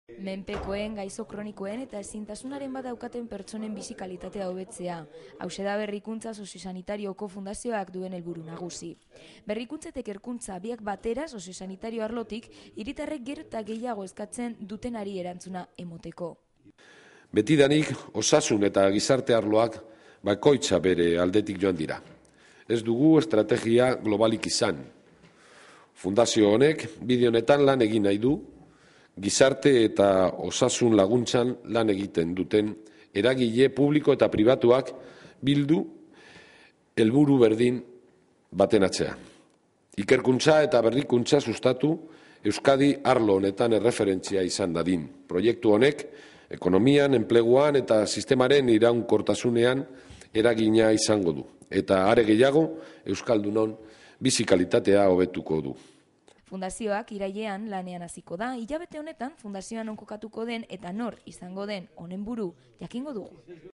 Menpekoen, gaixo kronikoen eta ezintasunaren badaukaten pertsonen bizi kalitatea hobetzea. Hauxe da Berrikuntza Soziosanitarioko Fundazioak duen helburu nagusi. Berrikuntza eta ikerkuntza biak batera soziosanitario arlotik hiritarrek gero eta gehiago eskatzen dutenari erantzuna emoteko. Betidanik osasun eta gizarte arloak bakoitza bere aldetik joan dira. Ez dugu estrategia globalik izan. Fundazio honek bide honetan lan egin nahi du, gizarte eta osasun laguntzan lan egiten duten eragile publiko eta pribatuak bildu helburu berdin baten atzean. Ikerkuntza eta berrikuntza sustatu Euskadi arlo honetan erreferentzia izan dadin. Proiektu honek ekonomian, enpleguan eta sistemaren iraunkortasunean eragina izango du. Eta are gehiago Euskaldunon bizi kalitatea hobetuko du. Fundazioak irailean lanean hasiko da, hilabete honetan fundazioan non kokatuko den eta nor izango den honen buru jakingo dugu.